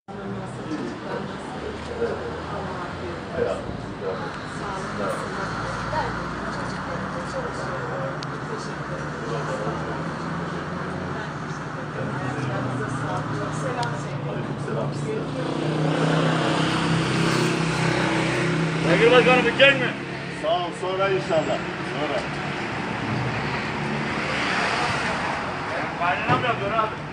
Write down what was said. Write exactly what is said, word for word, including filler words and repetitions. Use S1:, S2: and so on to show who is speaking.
S1: Sayın Başkanım, bitecek mi?
S2: Sağ ol, sonra inşallah. Sonra.
S1: Benim kaynanam yapıyor abi.